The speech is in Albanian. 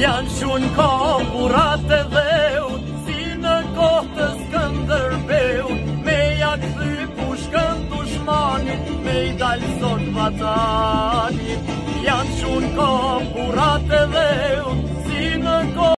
Janë shun komburat e dheut, si në kohë Skënderbeu, me ja kthy pushkën dushmanit, me i dal sot vatanit.